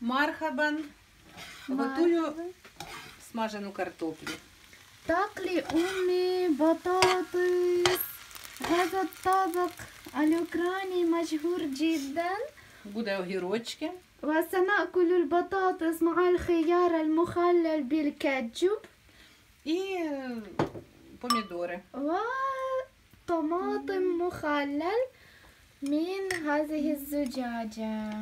Мархабан. Готую смажену картоплю. تاكلي أمي بطاطس. هذا الطبق الأوكراني مشهور جدا. Буде огірочки. وسنأكل البطاطس مع الخيار المخلل بالكاتشوب. І помідори. وطماطم مخلل من هذه الزجاجة.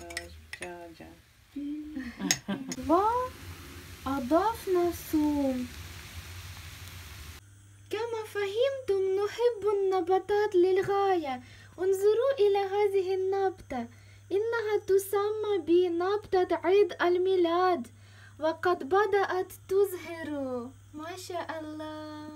وأضفنا ثوم. كما فهمتم نحب النباتات للغاية. انظروا إلى هذه النبتة، إنها تسمى بنبتة عيد الميلاد، وقد بدأت تزهر. ما شاء الله.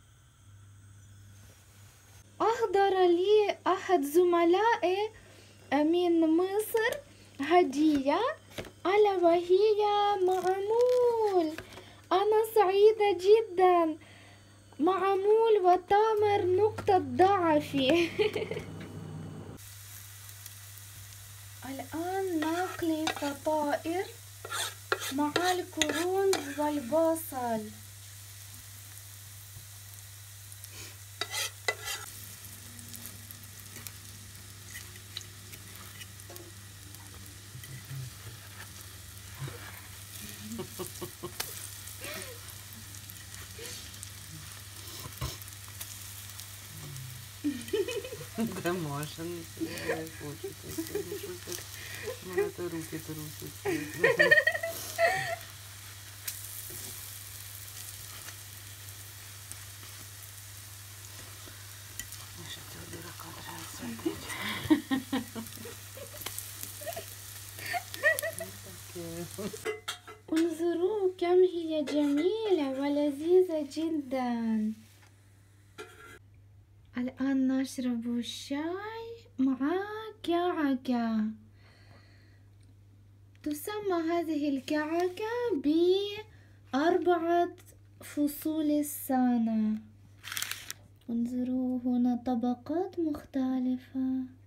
أهدر لي أحد زملائي من مصر هدية، ألا وهي معمول. أنا سعيدة جدا. معمول وتامر نقطة ضعفي. الآن نقلي فطائر مع الكرنب والبصل. Да, Маша, не хочу. У мене то руки трусяться. Маша, цього дурака треба зробити. انظروا كم هي جميلة ولذيذة جدا. الآن نشرب الشاي مع كعكة. تسمى هذه الكعكة ب4 فصول السنة. انظروا هنا طبقات مختلفة.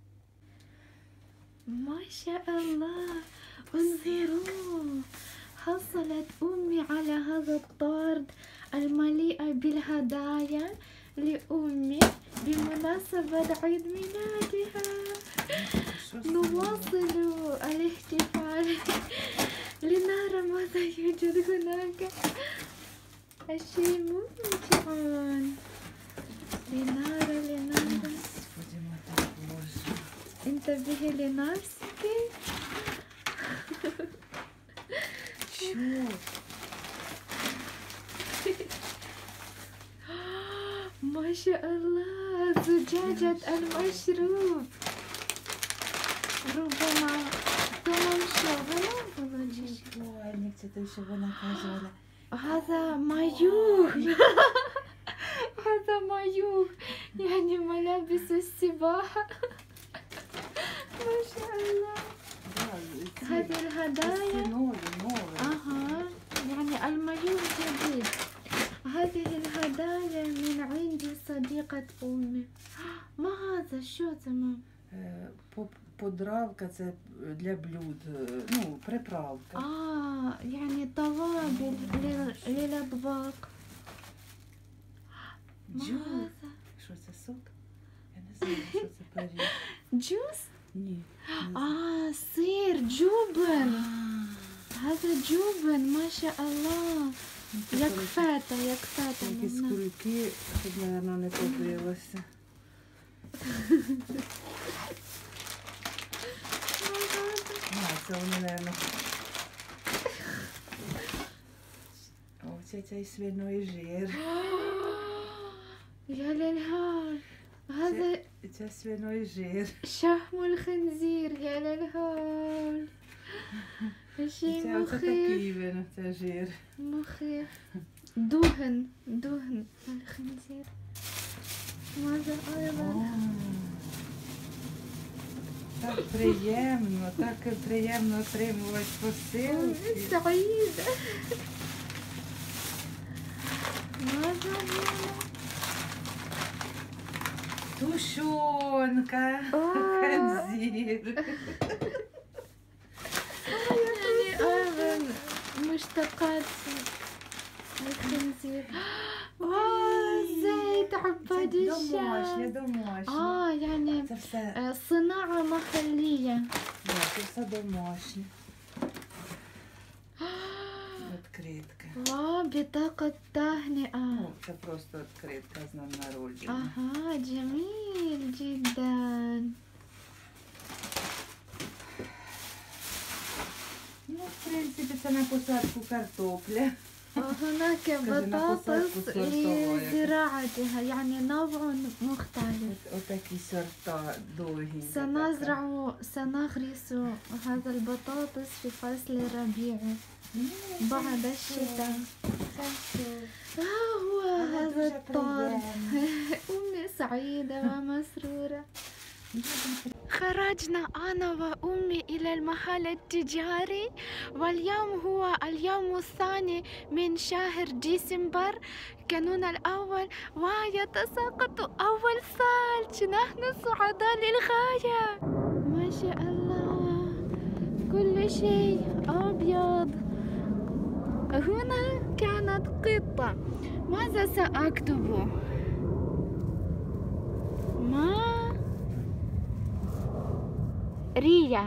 ما شاء الله. انظروا، حصلت أمي على هذا الطرد المليء بالهدايا لأمي بمناسبة عيد ميلادها. نواصل الاحتفال لنرى ماذا يوجد هناك. الشيء ممتع. لنرى انتبهي لنفسك. شو؟ ما شاء الله، زجاجة المشروب. ربما ثمن شغلة. هذا مايوه. هذا مايوه، يعني ملابس السباحة. ما شاء الله. هذه الهدايا يعني المايوه جديد. هذه الهدايا من عند صديقة أمي. ما هذا؟ شو تمام؟ Подравка це для блюд, ну, приправка. يعني توابل للأطباق. Джус. Що це, сок? Я не знаю, що це пиріг. جوس؟ Ні. سير جبن. هذا جبن ما شاء الله. Як фета. Якісь кульки, щоб, мабуть, не побилося. Це вони, мабуть. Оце цей свиной жир. يا للهول. هذا Це свиной жир. شحم الخنزير. يا للهول. شيء Це مخيف. такий він, це жир. مخيف. دهن الخنزير. ماذا أيضا؟ Так приємно отримувати посилки. سعيدة. ماذا هنا؟ Тушонка. Ханзір. يا افتقدت الخنزير. زيت عباد الشمس. يعني صناعة محلية. це домашнє. Відкритка. بطاقة تهنئة. Це просто відкритка з днем народження. جميل جدا. В принципі, це на посадку картопля. هناك بطاطس لزراعتها يعني نوع مختلف. Отакі сорта довгі. سنغرس هذا البطاطس في فصل الربيع بعد الشتاء. هو هذا الطار. أمي سعيدة ومسرورة. خرجنا أنا وأمي إلى المحل التجاري، واليوم هو اليوم الثاني من شهر ديسمبر كانون الأول، ويتساقط أول ثلج. نحن سعداء للغاية. ما شاء الله كل شيء أبيض. هنا كانت قطة. ماذا سأكتب؟ ريا.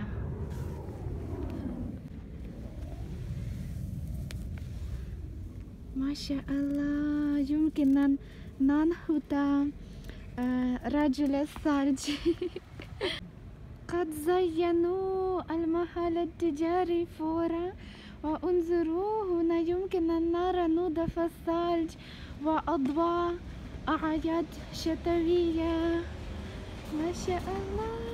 ما شاء الله يمكن أن ننحت رجل الثلج. قد زينوا المحل التجاري فورا، وانظروا هنا يمكن أن نرى نضف الثلج وأضواء أعياد شتوية. ما شاء الله.